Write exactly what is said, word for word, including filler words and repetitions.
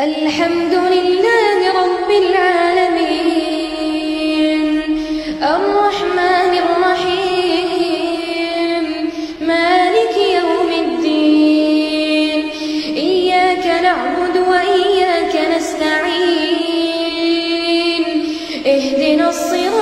الحمد لله رب العالمين الرحمن الرحيم مالك يوم الدين إياك نعبد وإياك نستعين اهدنا الصراط